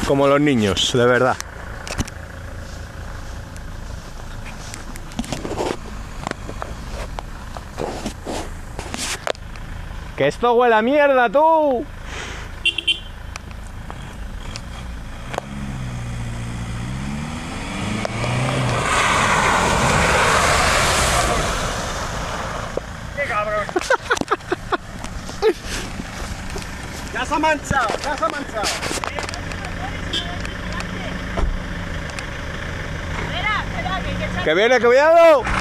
Como los niños, de verdad. ¡Que esto huele a mierda, tú! ¡Qué cabrón! ¡Ya se ha manchado! ¡Ya se ha manchado! ¡Que viene, cuidado!